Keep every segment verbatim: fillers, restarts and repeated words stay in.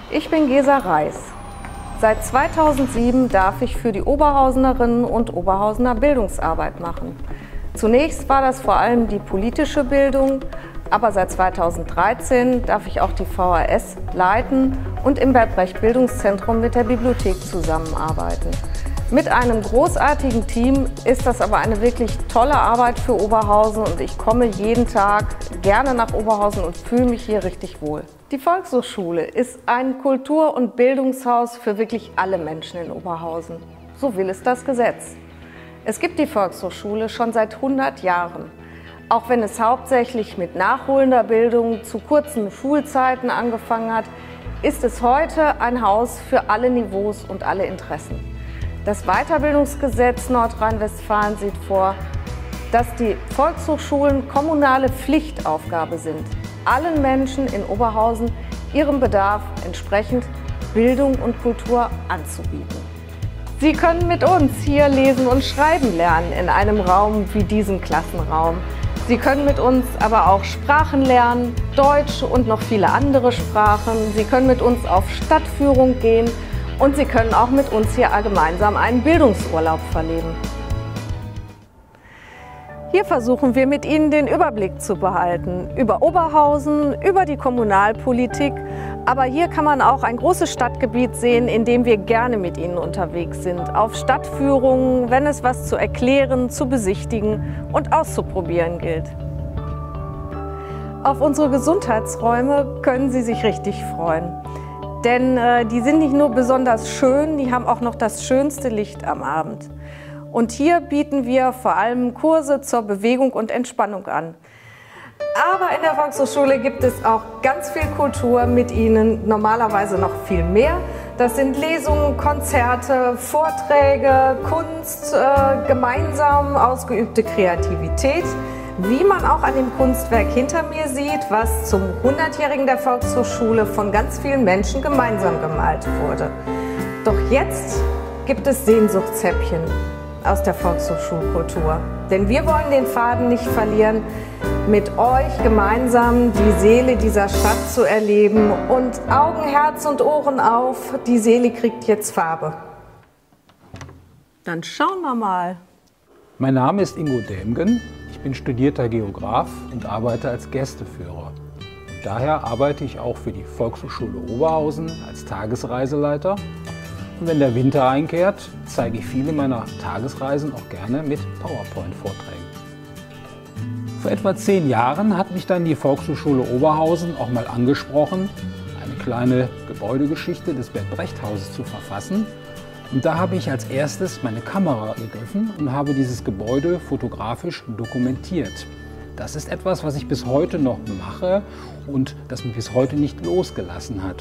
Ich bin Gesa Reis. Seit zweitausendsieben darf ich für die Oberhausenerinnen und Oberhausener Bildungsarbeit machen. Zunächst war das vor allem die politische Bildung, aber seit zweitausenddreizehn darf ich auch die V H S leiten und im Bert Brecht Bildungszentrum mit der Bibliothek zusammenarbeiten. Mit einem großartigen Team ist das aber eine wirklich tolle Arbeit für Oberhausen und ich komme jeden Tag gerne nach Oberhausen und fühle mich hier richtig wohl. Die Volkshochschule ist ein Kultur- und Bildungshaus für wirklich alle Menschen in Oberhausen. So will es das Gesetz. Es gibt die Volkshochschule schon seit hundert Jahren. Auch wenn es hauptsächlich mit nachholender Bildung zu kurzen Schulzeiten angefangen hat, ist es heute ein Haus für alle Niveaus und alle Interessen. Das Weiterbildungsgesetz Nordrhein-Westfalen sieht vor, dass die Volkshochschulen kommunale Pflichtaufgabe sind, allen Menschen in Oberhausen ihrem Bedarf entsprechend Bildung und Kultur anzubieten. Sie können mit uns hier lesen und schreiben lernen in einem Raum wie diesem Klassenraum. Sie können mit uns aber auch Sprachen lernen, Deutsch und noch viele andere Sprachen. Sie können mit uns auf Stadtführung gehen und Sie können auch mit uns hier gemeinsam einen Bildungsurlaub verleben. Hier versuchen wir mit Ihnen den Überblick zu behalten über Oberhausen, über die Kommunalpolitik. Aber hier kann man auch ein großes Stadtgebiet sehen, in dem wir gerne mit Ihnen unterwegs sind. Auf Stadtführungen, wenn es was zu erklären, zu besichtigen und auszuprobieren gilt. Auf unsere Gesundheitsräume können Sie sich richtig freuen. Denn äh, die sind nicht nur besonders schön, die haben auch noch das schönste Licht am Abend. Und hier bieten wir vor allem Kurse zur Bewegung und Entspannung an. Aber in der Volkshochschule gibt es auch ganz viel Kultur mit Ihnen, normalerweise noch viel mehr. Das sind Lesungen, Konzerte, Vorträge, Kunst, äh, gemeinsam ausgeübte Kreativität. Wie man auch an dem Kunstwerk hinter mir sieht, was zum hundertjährigen der Volkshochschule von ganz vielen Menschen gemeinsam gemalt wurde. Doch jetzt gibt es Sehnsuchtshäppchen aus der Volkshochschulkultur. Denn wir wollen den Faden nicht verlieren, mit euch gemeinsam die Seele dieser Stadt zu erleben. Und Augen, Herz und Ohren auf, die Seele kriegt jetzt Farbe. Dann schauen wir mal. Mein Name ist Ingo Dämgen. Ich bin studierter Geograf und arbeite als Gästeführer. Daher arbeite ich auch für die Volkshochschule Oberhausen als Tagesreiseleiter. Und wenn der Winter einkehrt, zeige ich viele meiner Tagesreisen auch gerne mit PowerPoint-Vorträgen. Vor etwa zehn Jahren hat mich dann die Volkshochschule Oberhausen auch mal angesprochen, eine kleine Gebäudegeschichte des Bert Brecht Hauses zu verfassen. Und da habe ich als erstes meine Kamera gegriffen und habe dieses Gebäude fotografisch dokumentiert. Das ist etwas, was ich bis heute noch mache und das mich bis heute nicht losgelassen hat.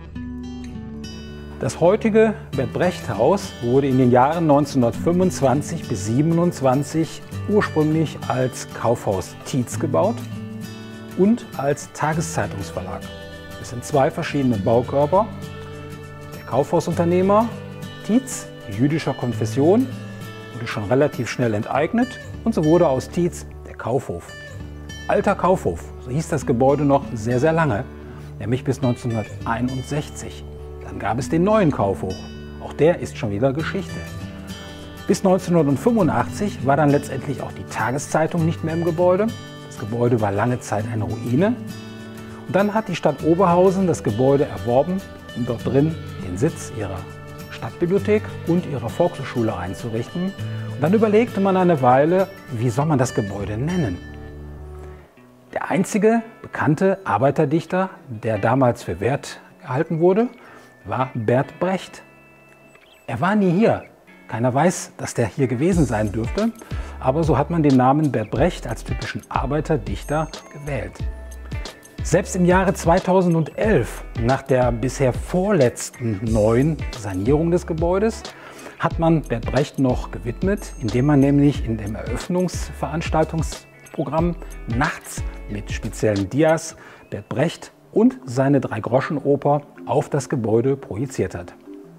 Das heutige Bert Brecht Haus wurde in den Jahren neunzehnhundertfünfundzwanzig bis siebenundzwanzig ursprünglich als Kaufhaus Tietz gebaut und als Tageszeitungsverlag. Es sind zwei verschiedene Baukörper. Der Kaufhausunternehmer Tietz, jüdischer Konfession, wurde schon relativ schnell enteignet und so wurde aus Tietz der Kaufhof. Alter Kaufhof, so hieß das Gebäude noch sehr, sehr lange, nämlich bis neunzehnhunderteinundsechzig. Dann gab es den neuen Kaufhof, auch der ist schon wieder Geschichte. Bis neunzehnhundertfünfundachtzig war dann letztendlich auch die Tageszeitung nicht mehr im Gebäude. Das Gebäude war lange Zeit eine Ruine. Und dann hat die Stadt Oberhausen das Gebäude erworben, um dort drin den Sitz ihrer Stadtbibliothek und ihrer Volkshochschule einzurichten. Und dann überlegte man eine Weile, wie soll man das Gebäude nennen? Der einzige bekannte Arbeiterdichter, der damals für wert gehalten wurde, war Bert Brecht. Er war nie hier. Keiner weiß, dass der hier gewesen sein dürfte, aber so hat man den Namen Bert Brecht als typischen Arbeiterdichter gewählt. Selbst im Jahre zweitausendelf, nach der bisher vorletzten neuen Sanierung des Gebäudes, hat man Bert Brecht noch gewidmet, indem man nämlich in dem Eröffnungsveranstaltungsprogramm nachts mit speziellen Dias Bert Brecht und seine Drei-Groschen-Oper auf das Gebäude projiziert hat.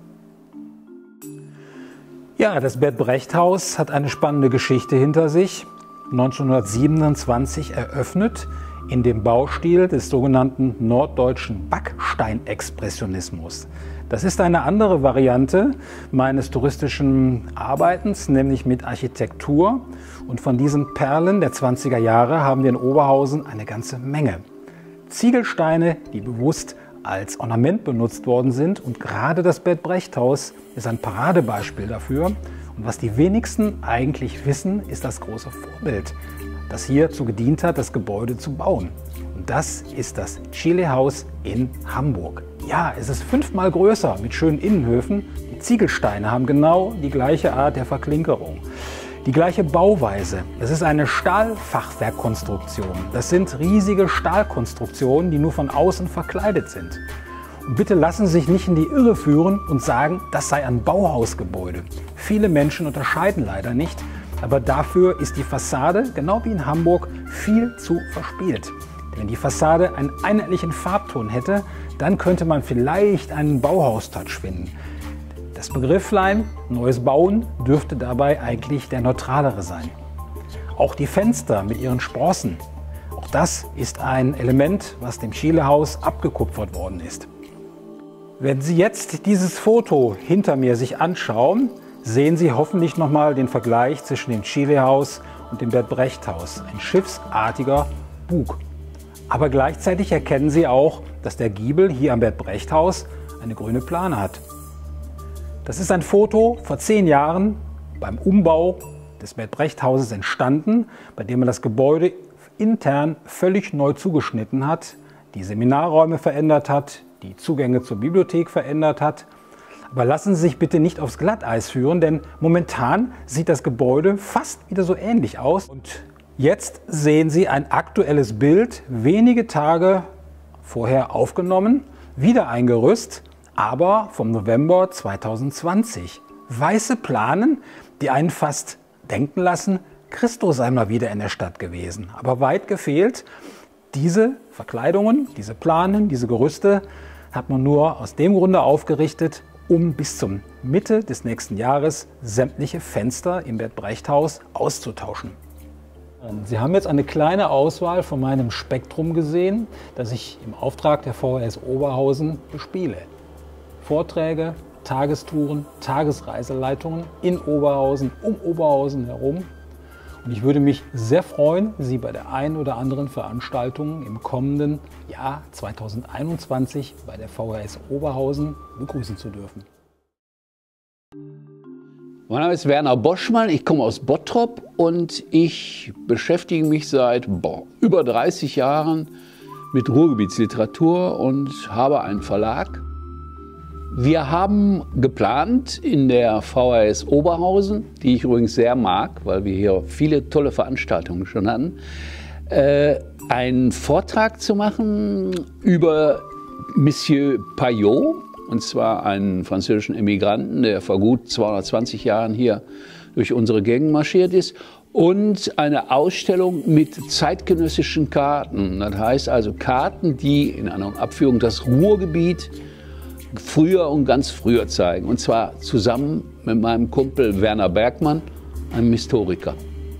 Ja, das Bert Brecht Haus hat eine spannende Geschichte hinter sich. neunzehnhundertsiebenundzwanzig eröffnet in dem Baustil des sogenannten norddeutschen Backsteinexpressionismus. Das ist eine andere Variante meines touristischen Arbeitens, nämlich mit Architektur. Und von diesen Perlen der zwanziger Jahre haben wir in Oberhausen eine ganze Menge. Ziegelsteine, die bewusst als Ornament benutzt worden sind. Und gerade das Bert-Brecht-Haus ist ein Paradebeispiel dafür. Und was die wenigsten eigentlich wissen, ist das große Vorbild, das hierzu gedient hat, das Gebäude zu bauen. Und das ist das Chile-Haus in Hamburg. Ja, es ist fünfmal größer mit schönen Innenhöfen. Die Ziegelsteine haben genau die gleiche Art der Verklinkerung, die gleiche Bauweise. Es ist eine Stahlfachwerkkonstruktion. Das sind riesige Stahlkonstruktionen, die nur von außen verkleidet sind. Und bitte lassen Sie sich nicht in die Irre führen und sagen, das sei ein Bauhausgebäude. Viele Menschen unterscheiden leider nicht, aber dafür ist die Fassade, genau wie in Hamburg, viel zu verspielt. Wenn die Fassade einen einheitlichen Farbton hätte, dann könnte man vielleicht einen Bauhaus-Touch finden. Das Begrifflein neues Bauen dürfte dabei eigentlich der neutralere sein. Auch die Fenster mit ihren Sprossen, auch das ist ein Element, was dem Chile-Haus abgekupfert worden ist. Wenn Sie jetzt dieses Foto hinter mir sich anschauen, sehen Sie hoffentlich nochmal den Vergleich zwischen dem Chile-Haus und dem Bert-Brecht-Haus. Ein schiffsartiger Bug. Aber gleichzeitig erkennen Sie auch, dass der Giebel hier am Bert-Brecht-Haus eine grüne Plane hat. Das ist ein Foto vor zehn Jahren beim Umbau des Bert-Brecht-Hauses entstanden, bei dem man das Gebäude intern völlig neu zugeschnitten hat, die Seminarräume verändert hat, die Zugänge zur Bibliothek verändert hat. Aber lassen Sie sich bitte nicht aufs Glatteis führen, denn momentan sieht das Gebäude fast wieder so ähnlich aus. Und jetzt sehen Sie ein aktuelles Bild, wenige Tage vorher aufgenommen, wieder ein Gerüst, aber vom November zweitausendzwanzig. Weiße Planen, die einen fast denken lassen, Christus sei mal wieder in der Stadt gewesen. Aber weit gefehlt, diese Verkleidungen, diese Planen, diese Gerüste hat man nur aus dem Grunde aufgerichtet, um bis zum Mitte des nächsten Jahres sämtliche Fenster im Bert-Brecht-Haus auszutauschen. Sie haben jetzt eine kleine Auswahl von meinem Spektrum gesehen, das ich im Auftrag der V H S Oberhausen bespiele. Vorträge, Tagestouren, Tagesreiseleitungen in Oberhausen, um Oberhausen herum. Und ich würde mich sehr freuen, Sie bei der einen oder anderen Veranstaltung im kommenden Jahr zweitausendeinundzwanzig bei der V H S Oberhausen begrüßen zu dürfen. Mein Name ist Werner Boschmann, ich komme aus Bottrop und ich beschäftige mich seit boah, über dreißig Jahren mit Ruhrgebietsliteratur und habe einen Verlag. Wir haben geplant in der V H S Oberhausen, die ich übrigens sehr mag, weil wir hier viele tolle Veranstaltungen schon hatten, äh, einen Vortrag zu machen über Monsieur Payot, und zwar einen französischen Emigranten, der vor gut zweihundertzwanzig Jahren hier durch unsere Gegend marschiert ist, und eine Ausstellung mit zeitgenössischen Karten. Das heißt also Karten, die in einer Abführung das Ruhrgebiet früher und ganz früher zeigen. Und zwar zusammen mit meinem Kumpel Werner Bergmann, einem Historiker.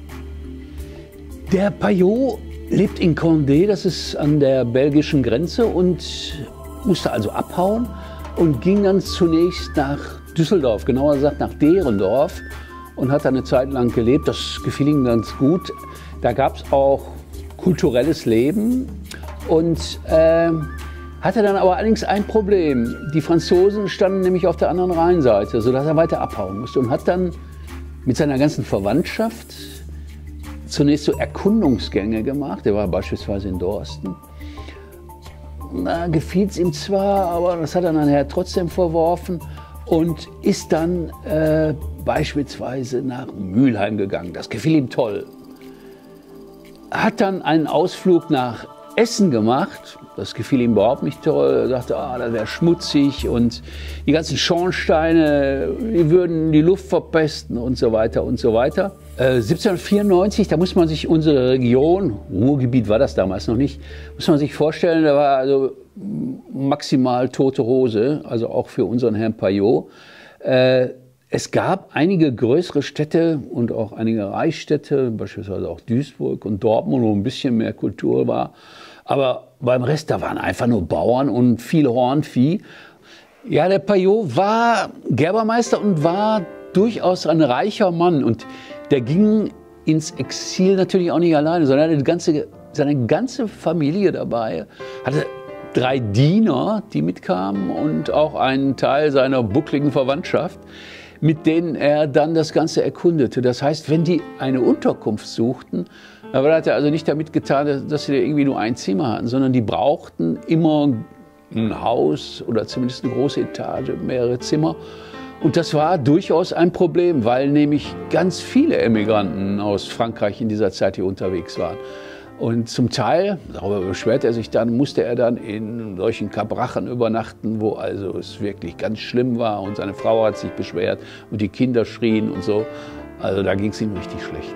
Der Payot lebt in Condé, das ist an der belgischen Grenze, und musste also abhauen und ging dann zunächst nach Düsseldorf, genauer gesagt nach Derendorf, und hat da eine Zeit lang gelebt. Das gefiel ihm ganz gut. Da gab es auch kulturelles Leben und äh, hatte dann aber allerdings ein Problem. Die Franzosen standen nämlich auf der anderen Rheinseite, sodass er weiter abhauen musste, und hat dann mit seiner ganzen Verwandtschaft zunächst so Erkundungsgänge gemacht. Er war beispielsweise in Dorsten. Da gefiel es ihm zwar, aber das hat er nachher trotzdem verworfen und ist dann äh, beispielsweise nach Mülheim gegangen. Das gefiel ihm toll. Hat dann einen Ausflug nach Essen gemacht. Das gefiel ihm überhaupt nicht toll. Er dachte, ah, das wäre schmutzig und die ganzen Schornsteine, die würden die Luft verpesten und so weiter und so weiter. Äh, siebzehnhundertvierundneunzig, da muss man sich unsere Region, Ruhrgebiet war das damals noch nicht, muss man sich vorstellen, da war also maximal tote Hose, also auch für unseren Herrn Payot. Äh, Es gab einige größere Städte und auch einige Reichsstädte, beispielsweise auch Duisburg und Dortmund, wo ein bisschen mehr Kultur war. Aber beim Rest, da waren einfach nur Bauern und viel Hornvieh. Ja, der Payot war Gerbermeister und war durchaus ein reicher Mann. Und der ging ins Exil natürlich auch nicht alleine, sondern er hatte die ganze, seine ganze Familie dabei. Hatte drei Diener, die mitkamen und auch einen Teil seiner buckligen Verwandtschaft, mit denen er dann das Ganze erkundete. Das heißt, wenn die eine Unterkunft suchten, aber das hat er also nicht damit getan, dass sie da irgendwie nur ein Zimmer hatten, sondern die brauchten immer ein Haus oder zumindest eine große Etage, mehrere Zimmer. Und das war durchaus ein Problem, weil nämlich ganz viele Emigranten aus Frankreich in dieser Zeit hier unterwegs waren. Und zum Teil, darüber beschwert er sich dann, musste er dann in solchen Kabrachen übernachten, wo also es wirklich ganz schlimm war und seine Frau hat sich beschwert und die Kinder schrien und so. Also da ging es ihm richtig schlecht.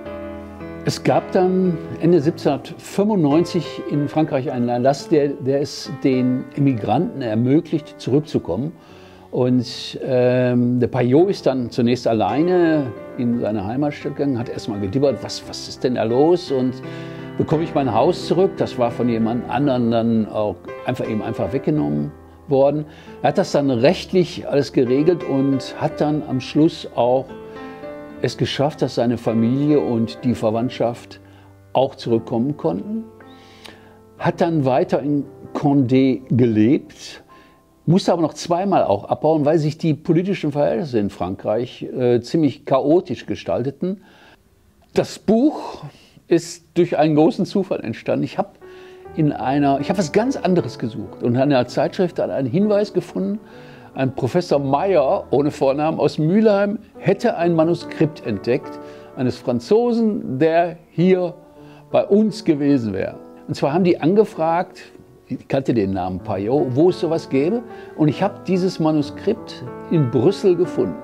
Es gab dann Ende siebzehnhundertfünfundneunzig in Frankreich einen Erlass, der, der es den Emigranten ermöglicht, zurückzukommen. Und ähm, der Payot ist dann zunächst alleine in seine Heimatstadt gegangen, hat erstmal gedibbert, was, was ist denn da los? Und bekomme ich mein Haus zurück? Das war von jemand anderem dann auch einfach eben einfach weggenommen worden. Er hat das dann rechtlich alles geregelt und hat dann am Schluss auch es geschafft, dass seine Familie und die Verwandtschaft auch zurückkommen konnten. Hat dann weiter in Condé gelebt, musste aber noch zweimal auch abbauen, weil sich die politischen Verhältnisse in Frankreich äh, ziemlich chaotisch gestalteten. Das Buch ist durch einen großen Zufall entstanden. Ich habe in einer, ich habe was ganz anderes gesucht und in einer Zeitschrift dann einen Hinweis gefunden. Ein Professor Meyer, ohne Vornamen, aus Mülheim, hätte ein Manuskript entdeckt eines Franzosen, der hier bei uns gewesen wäre. Und zwar haben die angefragt, ich kannte den Namen Payot, wo es sowas gäbe. Und ich habe dieses Manuskript in Brüssel gefunden.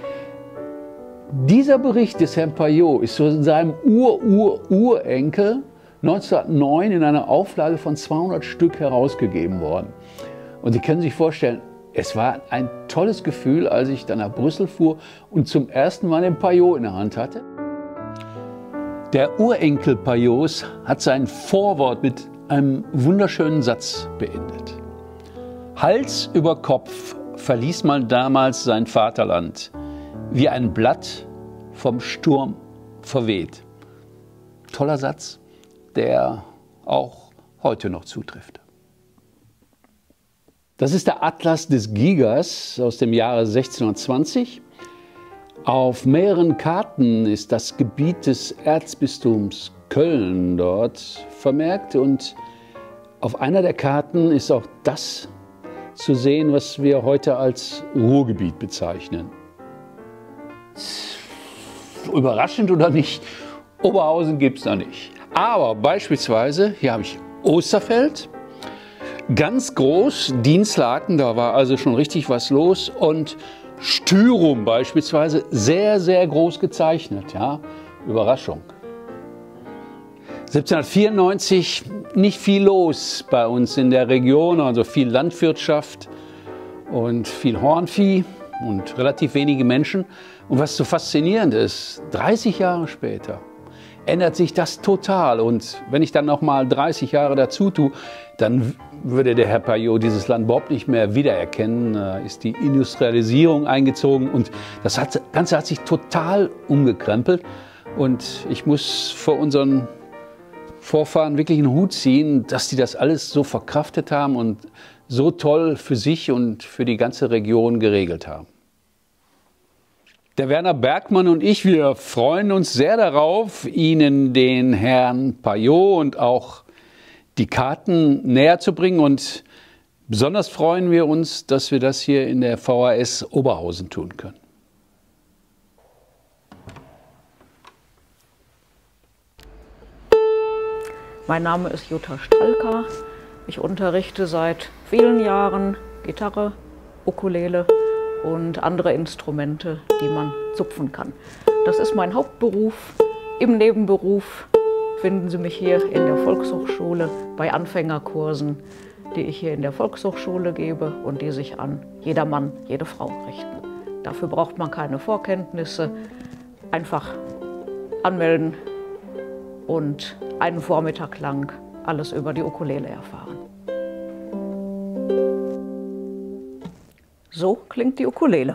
Dieser Bericht des Herrn Payot ist von seinem Ur-Ur-Urenkel neunzehnhundertneun in einer Auflage von zweihundert Stück herausgegeben worden. Und Sie können sich vorstellen, es war ein tolles Gefühl, als ich dann nach Brüssel fuhr und zum ersten Mal den Payot in der Hand hatte. Der Urenkel Payots hat sein Vorwort mit einem wunderschönen Satz beendet. Hals über Kopf verließ man damals sein Vaterland, wie ein Blatt vom Sturm verweht. Toller Satz, der auch heute noch zutrifft. Das ist der Atlas des Gigas aus dem Jahre sechzehnhundertzwanzig. Auf mehreren Karten ist das Gebiet des Erzbistums Köln dort vermerkt und auf einer der Karten ist auch das zu sehen, was wir heute als Ruhrgebiet bezeichnen. Überraschend oder nicht, Oberhausen gibt es noch nicht. Aber beispielsweise, hier habe ich Osterfeld, ganz groß, Dienstlaken, da war also schon richtig was los und Styrum beispielsweise sehr, sehr groß gezeichnet. Ja? Überraschung. siebzehnhundertvierundneunzig nicht viel los bei uns in der Region, also viel Landwirtschaft und viel Hornvieh und relativ wenige Menschen. Und was so faszinierend ist, dreißig Jahre später ändert sich das total. Und wenn ich dann noch mal dreißig Jahre dazu tue, dann würde der Herr Payot dieses Land überhaupt nicht mehr wiedererkennen. Da ist die Industrialisierung eingezogen und das hat, Ganze hat sich total umgekrempelt. Und ich muss vor unseren Vorfahren wirklich einen Hut ziehen, dass die das alles so verkraftet haben und so toll für sich und für die ganze Region geregelt haben. Der Werner Bergmann und ich, wir freuen uns sehr darauf, Ihnen den Herrn Payot und auch die Karten näher zu bringen. Und besonders freuen wir uns, dass wir das hier in der V H S Oberhausen tun können. Mein Name ist Jutta Strelka. Ich unterrichte seit vielen Jahren Gitarre, Ukulele und andere Instrumente, die man zupfen kann. Das ist mein Hauptberuf. Im Nebenberuf finden Sie mich hier in der Volkshochschule bei Anfängerkursen, die ich hier in der Volkshochschule gebe und die sich an jeder Mann, jede Frau richten. Dafür braucht man keine Vorkenntnisse. Einfach anmelden und einen Vormittag lang alles über die Ukulele erfahren. So klingt die Ukulele.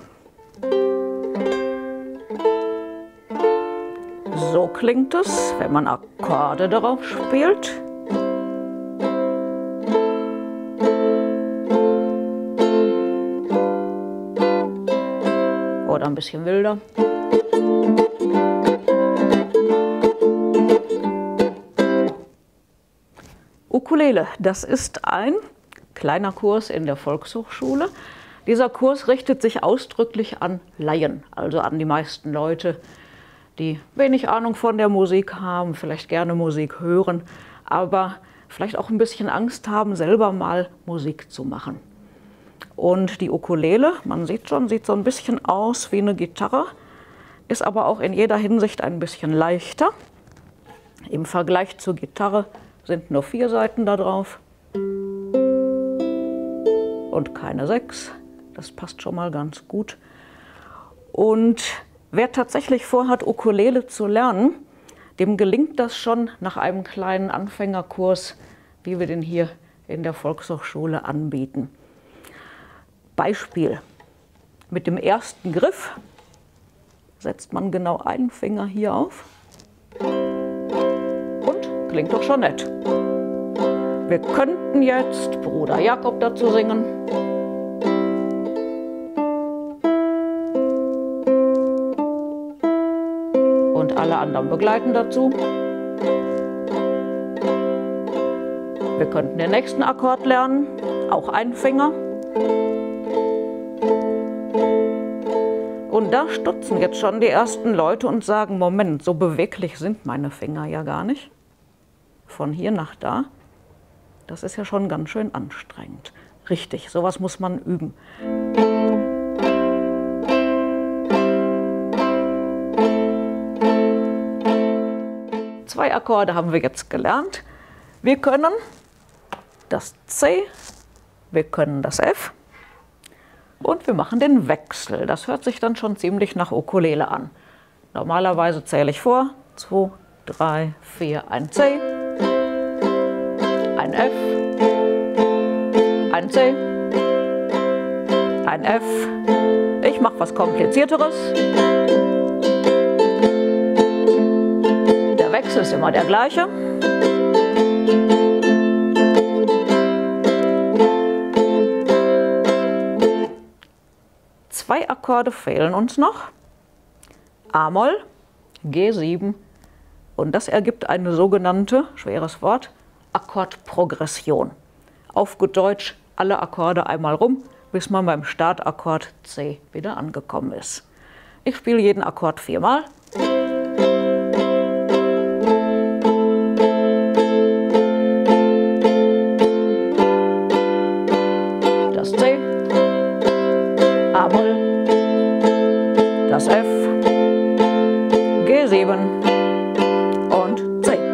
So klingt es, wenn man Akkorde darauf spielt. Oder ein bisschen wilder. Ukulele, das ist ein kleiner Kurs in der Volkshochschule. Dieser Kurs richtet sich ausdrücklich an Laien, also an die meisten Leute, die wenig Ahnung von der Musik haben, vielleicht gerne Musik hören, aber vielleicht auch ein bisschen Angst haben, selber mal Musik zu machen. Und die Ukulele, man sieht schon, sieht so ein bisschen aus wie eine Gitarre, ist aber auch in jeder Hinsicht ein bisschen leichter. Im Vergleich zur Gitarre sind nur vier Saiten da drauf und keine sechs. Das passt schon mal ganz gut. Und wer tatsächlich vorhat, Ukulele zu lernen, dem gelingt das schon nach einem kleinen Anfängerkurs, wie wir den hier in der Volkshochschule anbieten. Beispiel: Mit dem ersten Griff setzt man genau einen Finger hier auf und klingt doch schon nett. Wir könnten jetzt Bruder Jakob dazu singen. Und alle anderen begleiten dazu. Wir könnten den nächsten Akkord lernen, auch einen Finger. Und da stutzen jetzt schon die ersten Leute und sagen, Moment, so beweglich sind meine Finger ja gar nicht. Von hier nach da, das ist ja schon ganz schön anstrengend. Richtig, sowas muss man üben. Zwei Akkorde haben wir jetzt gelernt. Wir können das C, wir können das F. Und wir machen den Wechsel. Das hört sich dann schon ziemlich nach Ukulele an. Normalerweise zähle ich vor. zwei, drei, vier, ein C, ein F, ein C, ein F. Ich mache was Komplizierteres. Der Wechsel ist immer der gleiche. Zwei Akkorde fehlen uns noch, A-Moll, G sieben, und das ergibt eine sogenannte, schweres Wort, Akkordprogression. Auf gut Deutsch alle Akkorde einmal rum, bis man beim Startakkord C wieder angekommen ist. Ich spiele jeden Akkord viermal. Das C, A-Moll, das F, G sieben und C.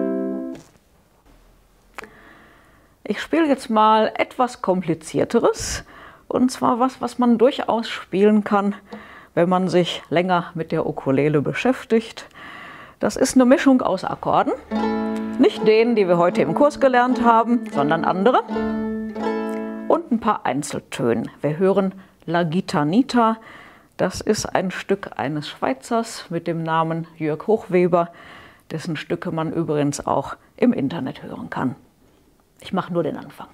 Ich spiele jetzt mal etwas Komplizierteres, und zwar was, was man durchaus spielen kann, wenn man sich länger mit der Ukulele beschäftigt. Das ist eine Mischung aus Akkorden, nicht denen, die wir heute im Kurs gelernt haben, sondern andere, und ein paar Einzeltönen. Wir hören La Gitanita. Das ist ein Stück eines Schweizers mit dem Namen Jörg Hochweber, dessen Stücke man übrigens auch im Internet hören kann. Ich mache nur den Anfang.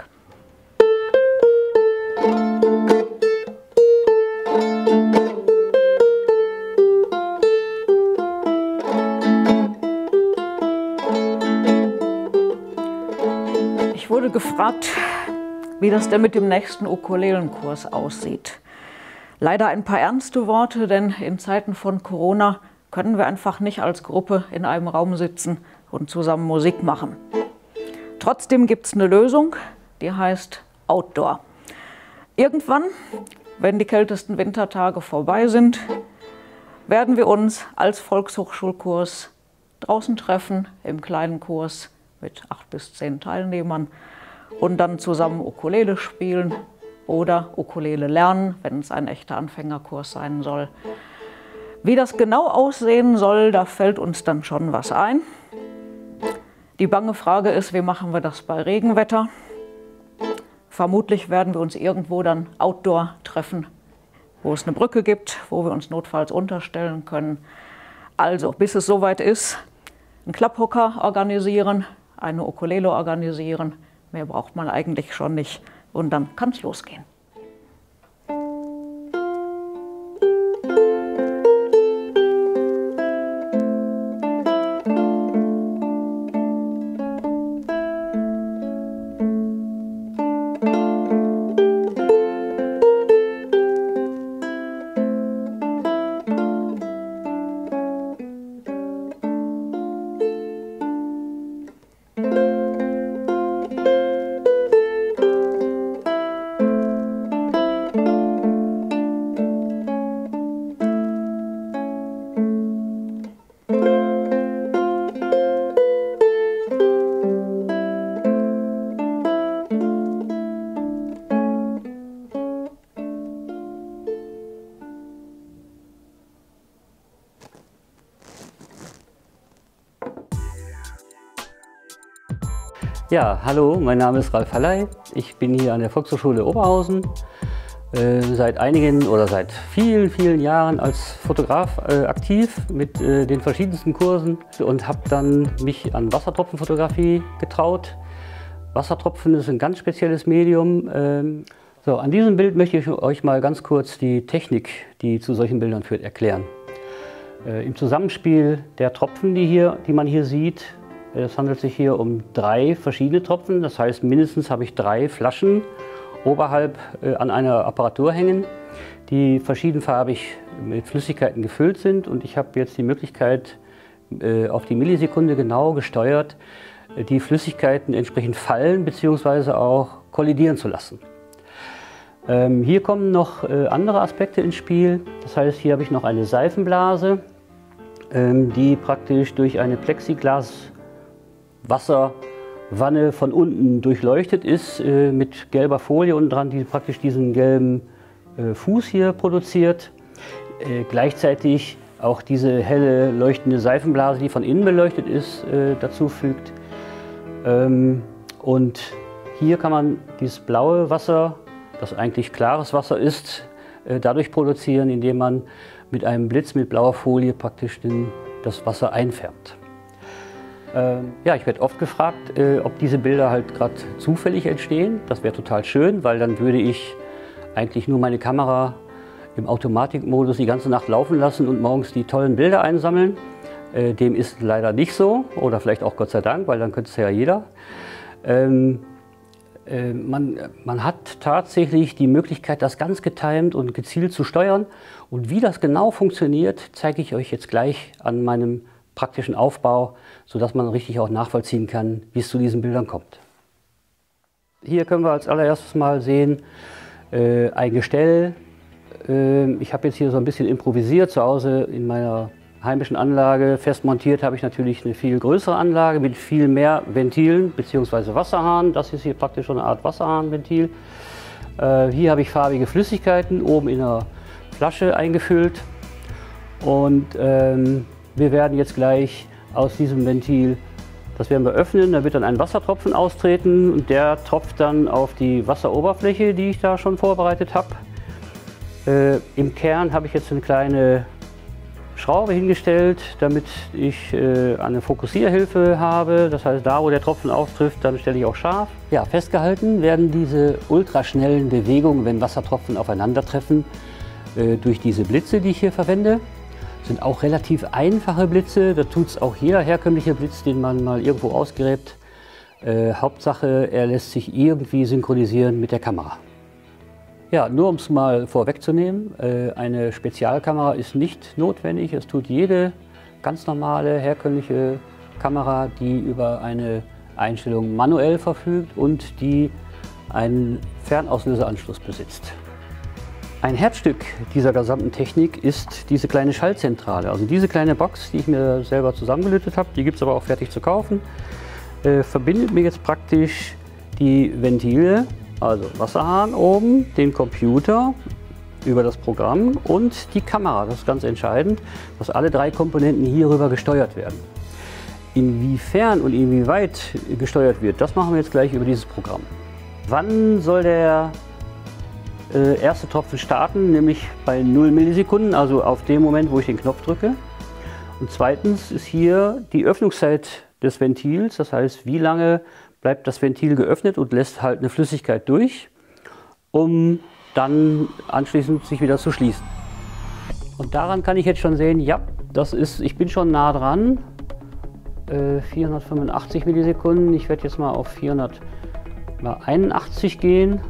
Ich wurde gefragt, wie das denn mit dem nächsten Ukulelenkurs aussieht. Leider ein paar ernste Worte, denn in Zeiten von Corona können wir einfach nicht als Gruppe in einem Raum sitzen und zusammen Musik machen. Trotzdem gibt es eine Lösung, die heißt Outdoor. Irgendwann, wenn die kältesten Wintertage vorbei sind, werden wir uns als Volkshochschulkurs draußen treffen, im kleinen Kurs mit acht bis zehn Teilnehmern, und dann zusammen Ukulele spielen, oder Ukulele lernen, wenn es ein echter Anfängerkurs sein soll. Wie das genau aussehen soll, da fällt uns dann schon was ein. Die bange Frage ist, wie machen wir das bei Regenwetter? Vermutlich werden wir uns irgendwo dann outdoor treffen, wo es eine Brücke gibt, wo wir uns notfalls unterstellen können. Also, bis es soweit ist, einen Klapphocker organisieren, eine Ukulele organisieren. Mehr braucht man eigentlich schon nicht. Und dann kann es losgehen. Ja, hallo, mein Name ist Ralf Halley. Ich bin hier an der Volkshochschule Oberhausen äh, seit einigen oder seit vielen, vielen Jahren als Fotograf äh, aktiv mit äh, den verschiedensten Kursen und habe dann mich an Wassertropfenfotografie getraut. Wassertropfen ist ein ganz spezielles Medium. Ähm, so, an diesem Bild möchte ich euch mal ganz kurz die Technik, die zu solchen Bildern führt, erklären. Äh, Im Zusammenspiel der Tropfen, die, hier, die man hier sieht, es handelt sich hier um drei verschiedene Tropfen, das heißt mindestens habe ich drei Flaschen oberhalb äh, an einer Apparatur hängen, die verschiedenfarbig mit Flüssigkeiten gefüllt sind, und ich habe jetzt die Möglichkeit, äh, auf die Millisekunde genau gesteuert, äh, die Flüssigkeiten entsprechend fallen bzw. auch kollidieren zu lassen. Ähm, hier kommen noch äh, andere Aspekte ins Spiel, das heißt, hier habe ich noch eine Seifenblase, ähm, die praktisch durch eine Plexiglas Wasserwanne von unten durchleuchtet ist, äh, mit gelber Folie unten dran, die praktisch diesen gelben äh, Fuß hier produziert. Äh, gleichzeitig auch diese helle leuchtende Seifenblase, die von innen beleuchtet ist, äh, dazu fügt. Ähm, und hier kann man dieses blaue Wasser, das eigentlich klares Wasser ist, äh, dadurch produzieren, indem man mit einem Blitz mit blauer Folie praktisch den, das Wasser einfärbt. Ähm, ja, ich werde oft gefragt, äh, ob diese Bilder halt gerade zufällig entstehen. Das wäre total schön, weil dann würde ich eigentlich nur meine Kamera im Automatikmodus die ganze Nacht laufen lassen und morgens die tollen Bilder einsammeln. Äh, dem ist leider nicht so, oder vielleicht auch Gott sei Dank, weil dann könnte es ja jeder. Ähm, äh, man, man hat tatsächlich die Möglichkeit, das ganz getimt und gezielt zu steuern. Und wie das genau funktioniert, zeige ich euch jetzt gleich an meinem praktischen Aufbau, sodass man richtig auch nachvollziehen kann, wie es zu diesen Bildern kommt. Hier können wir als allererstes mal sehen, äh, ein Gestell. Äh, ich habe jetzt hier so ein bisschen improvisiert, zu Hause in meiner heimischen Anlage. Fest montiert habe ich natürlich eine viel größere Anlage mit viel mehr Ventilen bzw. Wasserhahn. Das ist hier praktisch so eine Art Wasserhahnventil. Äh, hier habe ich farbige Flüssigkeiten oben in einer Flasche eingefüllt, und ähm, wir werden jetzt gleich aus diesem Ventil, das werden wir öffnen, da wird dann ein Wassertropfen austreten und der tropft dann auf die Wasseroberfläche, die ich da schon vorbereitet habe. Äh, Im Kern habe ich jetzt eine kleine Schraube hingestellt, damit ich äh, eine Fokussierhilfe habe. Das heißt, da wo der Tropfen auftrifft, dann stelle ich auch scharf. Ja, festgehalten werden diese ultraschnellen Bewegungen, wenn Wassertropfen aufeinandertreffen, äh, durch diese Blitze, die ich hier verwende. Sind auch relativ einfache Blitze, da tut es auch jeder herkömmliche Blitz, den man mal irgendwo ausgräbt. Äh, Hauptsache, er lässt sich irgendwie synchronisieren mit der Kamera. Ja, nur um es mal vorwegzunehmen, äh, eine Spezialkamera ist nicht notwendig. Es tut jede ganz normale herkömmliche Kamera, die über eine Einstellung manuell verfügt und die einen Fernauslöseranschluss besitzt. Ein Herzstück dieser gesamten Technik ist diese kleine Schaltzentrale. Also diese kleine Box, die ich mir selber zusammengelötet habe, die gibt es aber auch fertig zu kaufen, äh, verbindet mir jetzt praktisch die Ventile Also Wasserhahn oben, den Computer über das Programm und die Kamera. Das ist ganz entscheidend, dass alle drei Komponenten hierüber gesteuert werden. Inwiefern und inwieweit gesteuert wird, das machen wir jetzt gleich über dieses Programm. Wann soll der äh, erste Tropfen starten? Nämlich bei null Millisekunden, also auf dem Moment, wo ich den Knopf drücke. Und zweitens ist hier die Öffnungszeit des Ventils, das heißt, wie lange bleibt das Ventil geöffnet und lässt halt eine Flüssigkeit durch, um dann anschließend sich wieder zu schließen. Und daran kann ich jetzt schon sehen, ja, das ist, ich bin schon nah dran, äh, vierhundertfünfundachtzig Millisekunden. Ich werde jetzt mal auf vierhunderteinundachtzig gehen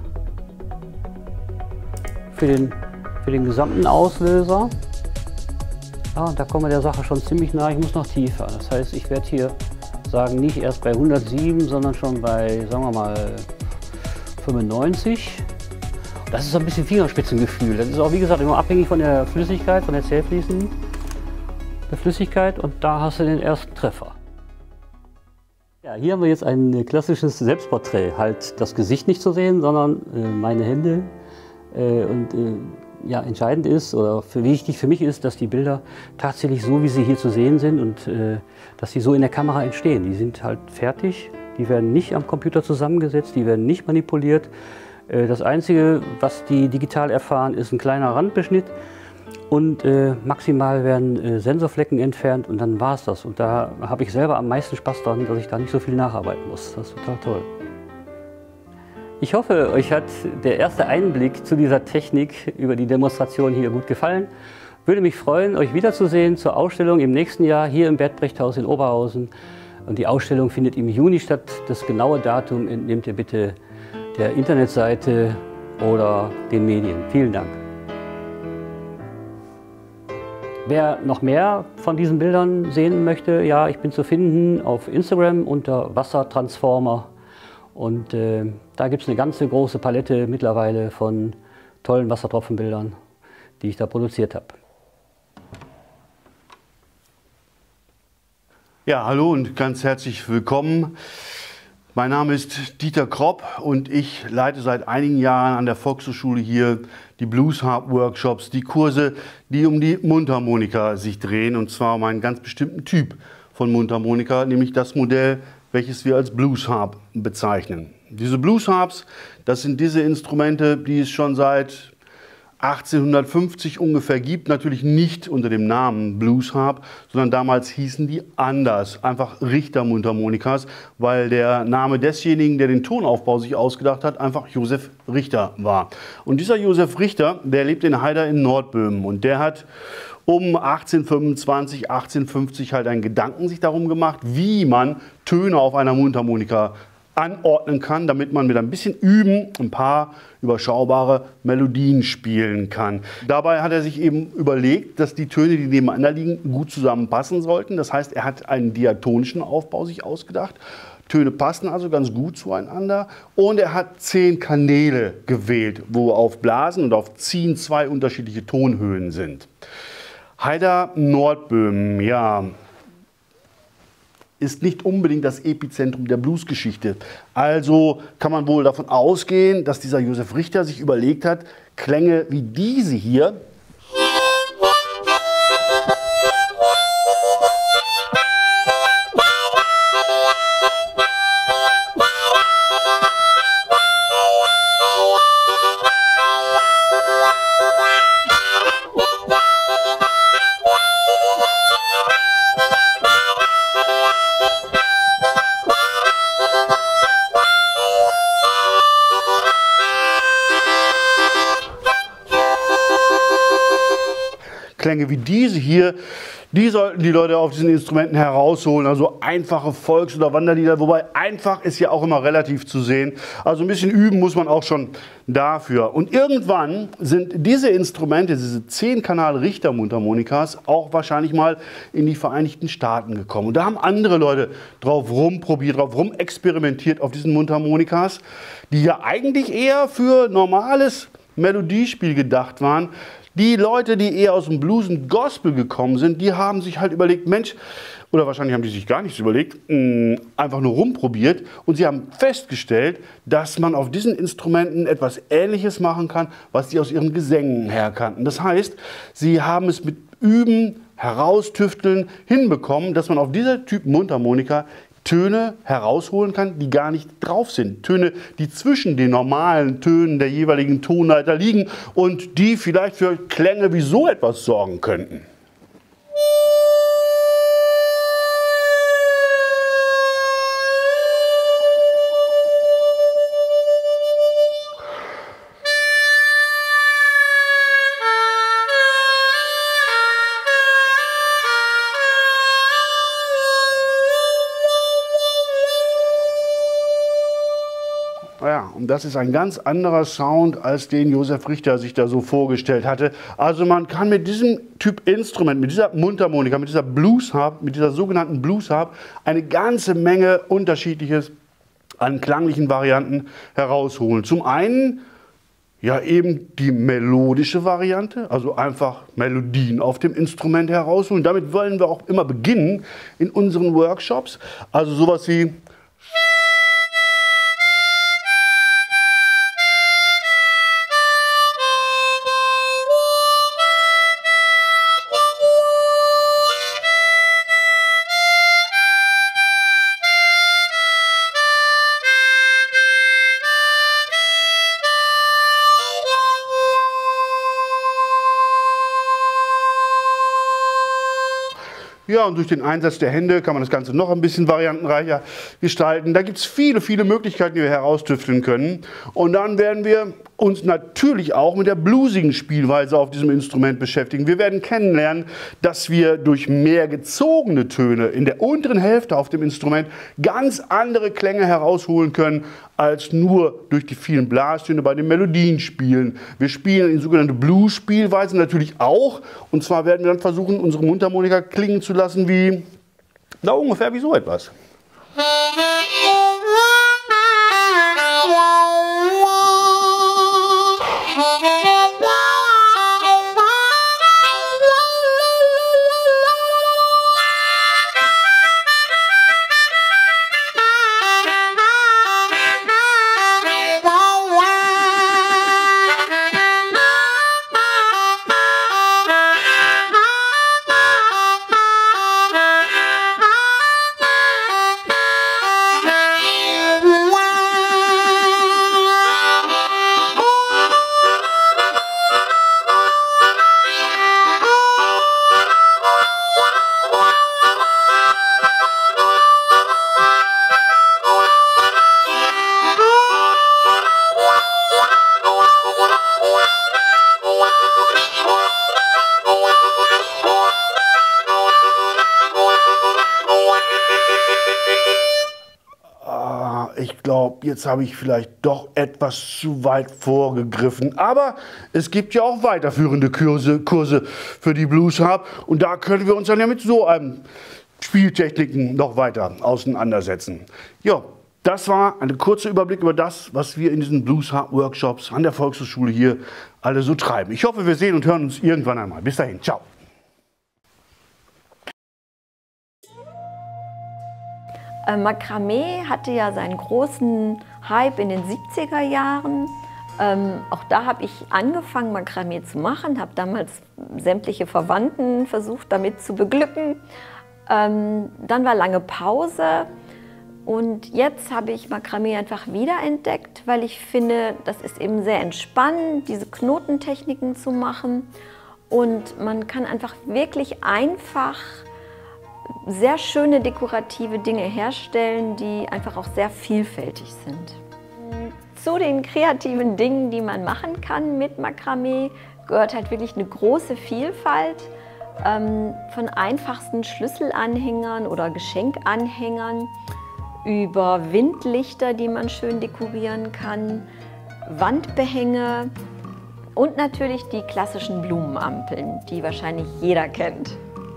für den, für den gesamten Auslöser. Ja, und da kommen wir der Sache schon ziemlich nah, ich muss noch tiefer. Das heißt, ich werde hier sagen, nicht erst bei hundertsieben, sondern schon bei, sagen wir mal, fünfundneunzig. Das ist so ein bisschen Fingerspitzengefühl. Das ist auch, wie gesagt, immer abhängig von der Flüssigkeit, von der Zählfließen der Flüssigkeit. Und da hast du den ersten Treffer. Ja, hier haben wir jetzt ein klassisches Selbstporträt. Halt das Gesicht nicht zu sehen, sondern äh, meine Hände. Äh, und äh, ja, entscheidend ist, oder für wichtig für mich ist, dass die Bilder tatsächlich so, wie sie hier zu sehen sind und äh, dass sie so in der Kamera entstehen. Die sind halt fertig, die werden nicht am Computer zusammengesetzt, die werden nicht manipuliert. Äh, das Einzige, was die digital erfahren, ist ein kleiner Randbeschnitt und äh, maximal werden äh, Sensorflecken entfernt und dann war es das. Und da habe ich selber am meisten Spaß daran, dass ich da nicht so viel nacharbeiten muss. Das ist total toll. Ich hoffe, euch hat der erste Einblick zu dieser Technik über die Demonstration hier gut gefallen. Würde mich freuen, euch wiederzusehen zur Ausstellung im nächsten Jahr hier im Bert-Brecht-Haus in Oberhausen. Und die Ausstellung findet im Juni statt. Das genaue Datum entnehmt ihr bitte der Internetseite oder den Medien. Vielen Dank. Wer noch mehr von diesen Bildern sehen möchte, ja, ich bin zu finden auf Instagram unter Wassertransformer. Und äh, da gibt es eine ganze große Palette mittlerweile von tollen Wassertropfenbildern, die ich da produziert habe. Ja, hallo und ganz herzlich willkommen. Mein Name ist Dieter Kropp und ich leite seit einigen Jahren an der Volkshochschule hier die Blues Harp Workshops, die Kurse, die um die Mundharmonika sich drehen, und zwar um einen ganz bestimmten Typ von Mundharmonika, nämlich das Modell, welches wir als Blues Harp bezeichnen. Diese Blues Harps, das sind diese Instrumente, die es schon seit achtzehnhundertfünfzig ungefähr gibt, natürlich nicht unter dem Namen Blues Harp, sondern damals hießen die anders, einfach Richter-Mundharmonikas, weil der Name desjenigen, der den Tonaufbau sich ausgedacht hat, einfach Josef Richter war. Und dieser Josef Richter, der lebt in Haida in Nordböhmen und der hat um achtzehnhundertfünfundzwanzig, achtzehnhundertfünfzig halt einen Gedanken sich darum gemacht, wie man Töne auf einer Mundharmonika anordnen kann, damit man mit ein bisschen Üben ein paar überschaubare Melodien spielen kann. Dabei hat er sich eben überlegt, dass die Töne, die nebeneinander liegen, gut zusammenpassen sollten. Das heißt, er hat einen diatonischen Aufbau sich ausgedacht. Töne passen also ganz gut zueinander und er hat zehn Kanäle gewählt, wo auf Blasen und auf Ziehen zwei unterschiedliche Tonhöhen sind. Haida Nordböhmen, ja, ist nicht unbedingt das Epizentrum der Bluesgeschichte. Also kann man wohl davon ausgehen, dass dieser Josef Richter sich überlegt hat, Klänge wie diese hier Klänge wie diese hier, die sollten die Leute auf diesen Instrumenten herausholen, also einfache Volks- oder Wanderlieder, wobei einfach ist ja auch immer relativ zu sehen. Also ein bisschen üben muss man auch schon dafür. Und irgendwann sind diese Instrumente, diese zehn-Kanal-Richter-Mundharmonikas, auch wahrscheinlich mal in die Vereinigten Staaten gekommen. Und da haben andere Leute drauf rumprobiert, drauf rumexperimentiert auf diesen Mundharmonikas, die ja eigentlich eher für normales Melodiespiel gedacht waren. Die Leute, die eher aus dem Blues und Gospel gekommen sind, die haben sich halt überlegt, Mensch, oder wahrscheinlich haben die sich gar nichts überlegt, mh, einfach nur rumprobiert und sie haben festgestellt, dass man auf diesen Instrumenten etwas Ähnliches machen kann, was sie aus ihren Gesängen her kannten. Das heißt, sie haben es mit Üben, Heraustüfteln hinbekommen, dass man auf dieser Typ Mundharmonika Töne herausholen kann, die gar nicht drauf sind. Töne, die zwischen den normalen Tönen der jeweiligen Tonleiter liegen und die vielleicht für Klänge wie so etwas sorgen könnten. Ja, und das ist ein ganz anderer Sound, als den Josef Richter sich da so vorgestellt hatte. Also man kann mit diesem Typ Instrument, mit dieser Mundharmonika, mit dieser Bluesharp, mit dieser sogenannten Bluesharp eine ganze Menge Unterschiedliches an klanglichen Varianten herausholen. Zum einen ja eben die melodische Variante, also einfach Melodien auf dem Instrument herausholen. Damit wollen wir auch immer beginnen in unseren Workshops. Also sowas wie ja, und durch den Einsatz der Hände kann man das Ganze noch ein bisschen variantenreicher gestalten. Da gibt es viele, viele Möglichkeiten, die wir heraustüfteln können. Und dann werden wir uns natürlich auch mit der bluesigen Spielweise auf diesem Instrument beschäftigen. Wir werden kennenlernen, dass wir durch mehr gezogene Töne in der unteren Hälfte auf dem Instrument ganz andere Klänge herausholen können, als nur durch die vielen Blastöne bei den Melodienspielen. Wir spielen in sogenannte Blues-Spielweise natürlich auch. Und zwar werden wir dann versuchen, unsere Mundharmonika klingen zu lassen wie, na ungefähr wie so etwas. Ich glaube, jetzt habe ich vielleicht doch etwas zu weit vorgegriffen. Aber es gibt ja auch weiterführende Kurse, Kurse für die Bluesharp. Und da können wir uns dann ja mit so einem Spieltechniken noch weiter auseinandersetzen. Ja, das war ein kurzer Überblick über das, was wir in diesen Bluesharp-Workshops an der Volkshochschule hier alle so treiben. Ich hoffe, wir sehen und hören uns irgendwann einmal. Bis dahin, ciao. Makramee hatte ja seinen großen Hype in den siebziger Jahren. Ähm, auch da habe ich angefangen, Makramee zu machen, habe damals sämtliche Verwandten versucht, damit zu beglücken. Ähm, dann war lange Pause und jetzt habe ich Makramee einfach wiederentdeckt, weil ich finde, das ist eben sehr entspannend, diese Knotentechniken zu machen. Und man kann einfach wirklich einfach sehr schöne dekorative Dinge herstellen, die einfach auch sehr vielfältig sind. Zu den kreativen Dingen, die man machen kann mit Makramee, gehört halt wirklich eine große Vielfalt. Ähm, von einfachsten Schlüsselanhängern oder Geschenkanhängern über Windlichter, die man schön dekorieren kann, Wandbehänge und natürlich die klassischen Blumenampeln, die wahrscheinlich jeder kennt.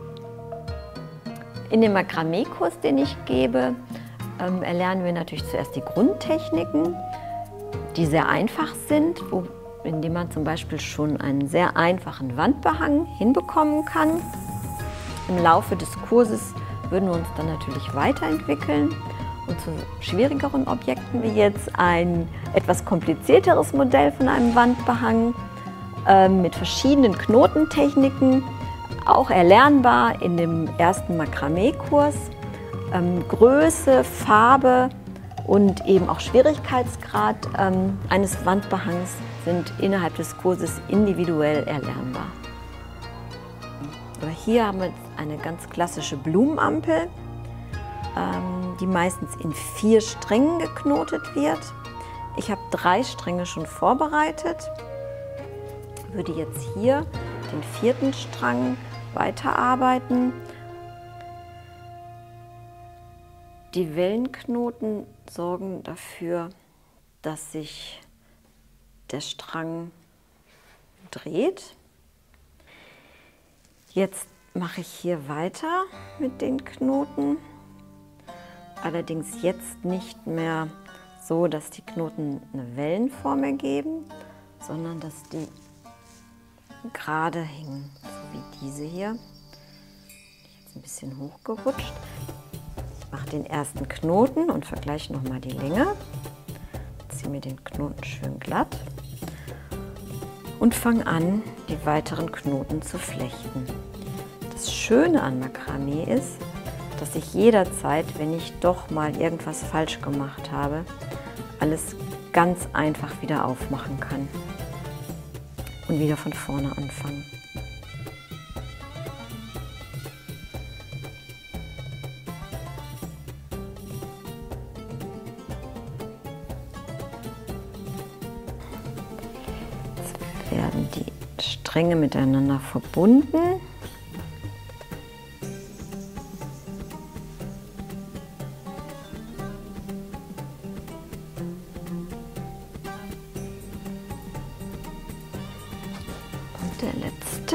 In dem Makramee-Kurs, den ich gebe, ähm, erlernen wir natürlich zuerst die Grundtechniken, die sehr einfach sind, wo indem man zum Beispiel schon einen sehr einfachen Wandbehang hinbekommen kann. Im Laufe des Kurses würden wir uns dann natürlich weiterentwickeln und zu schwierigeren Objekten wie jetzt ein etwas komplizierteres Modell von einem Wandbehang äh, mit verschiedenen Knotentechniken, auch erlernbar in dem ersten Makramee-Kurs. Ähm, Größe, Farbe und eben auch Schwierigkeitsgrad ähm, eines Wandbehangs sind innerhalb des Kurses individuell erlernbar. Oder hier haben wir eine ganz klassische Blumenampel, ähm, die meistens in vier Strängen geknotet wird. Ich habe drei Stränge schon vorbereitet. Ich würde jetzt hier den vierten Strang weiterarbeiten. Die Wellenknoten sorgen dafür, dass sich der Strang dreht. Jetzt mache ich hier weiter mit den Knoten, allerdings jetzt nicht mehr so, dass die Knoten eine Wellenform ergeben, sondern dass die gerade hängen, so wie diese hier. Jetzt ein bisschen hochgerutscht. Ich mache den ersten Knoten und vergleiche nochmal die Länge. Ziehe mir den Knoten schön glatt und fange an, die weiteren Knoten zu flechten. Das Schöne an Makramee ist, dass ich jederzeit, wenn ich doch mal irgendwas falsch gemacht habe, alles ganz einfach wieder aufmachen kann und wieder von vorne anfangen. Jetzt werden die Stränge miteinander verbunden. Der letzte.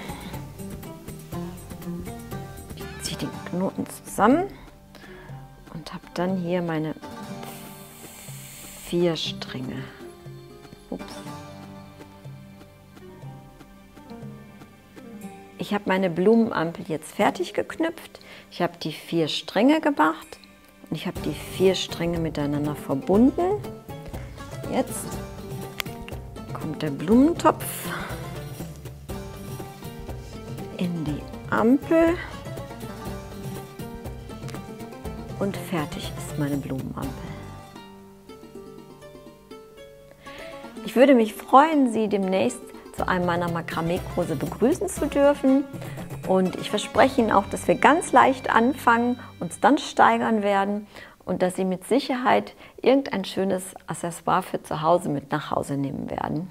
Ich ziehe den Knoten zusammen und habe dann hier meine vier Stränge. Ups. Ich habe meine Blumenampel jetzt fertig geknüpft. Ich habe die vier Stränge gemacht und ich habe die vier Stränge miteinander verbunden. Jetzt kommt der Blumentopf in die Ampel und fertig ist meine Blumenampel. Ich würde mich freuen, Sie demnächst zu einem meiner Makramee-Kurse begrüßen zu dürfen und ich verspreche Ihnen auch, dass wir ganz leicht anfangen, uns dann steigern werden und dass Sie mit Sicherheit irgendein schönes Accessoire für zu Hause mit nach Hause nehmen werden.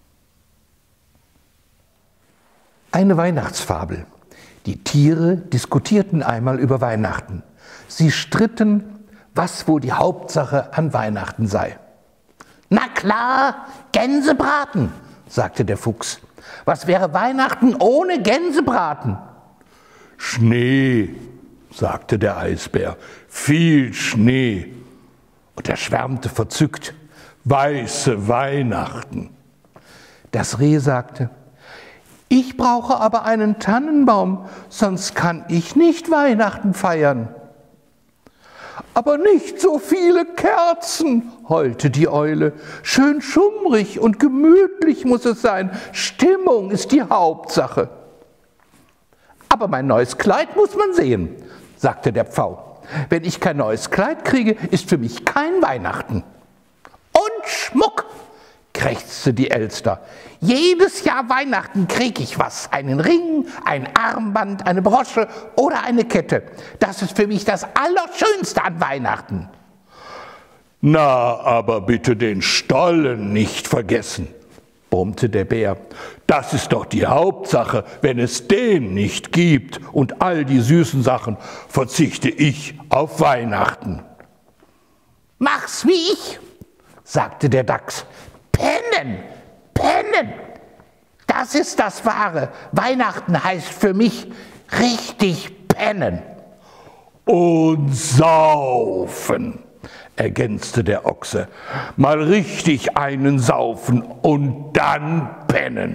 Eine Weihnachtsfabel. Die Tiere diskutierten einmal über Weihnachten. Sie stritten, was wohl die Hauptsache an Weihnachten sei. Na klar, Gänsebraten, sagte der Fuchs. Was wäre Weihnachten ohne Gänsebraten? Schnee, sagte der Eisbär. Viel Schnee. Und er schwärmte verzückt. Weiße Weihnachten. Das Reh sagte: Ich brauche aber einen Tannenbaum, sonst kann ich nicht Weihnachten feiern. Aber nicht so viele Kerzen, heulte die Eule. Schön schummrig und gemütlich muss es sein. Stimmung ist die Hauptsache. Aber mein neues Kleid muss man sehen, sagte der Pfau. Wenn ich kein neues Kleid kriege, ist für mich kein Weihnachten. Und Schmuck, krächzte die Elster. Jedes Jahr Weihnachten krieg ich was. Einen Ring, ein Armband, eine Brosche oder eine Kette. Das ist für mich das Allerschönste an Weihnachten. Na, aber bitte den Stollen nicht vergessen, brummte der Bär. Das ist doch die Hauptsache. Wenn es den nicht gibt und all die süßen Sachen, verzichte ich auf Weihnachten. Mach's wie ich, sagte der Dachs. Pennen, pennen, das ist das Wahre. Weihnachten heißt für mich richtig pennen. Und saufen, ergänzte der Ochse. Mal richtig einen saufen und dann pennen.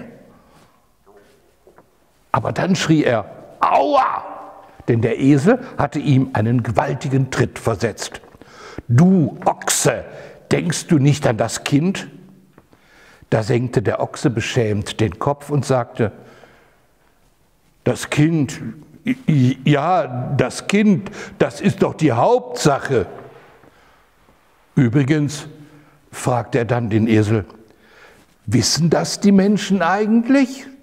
Aber dann schrie er, aua! Denn der Esel hatte ihm einen gewaltigen Tritt versetzt. Du Ochse, denkst du nicht an das Kind? Da senkte der Ochse beschämt den Kopf und sagte, das Kind, ja, das Kind, das ist doch die Hauptsache. Übrigens, fragte er dann den Esel, wissen das die Menschen eigentlich?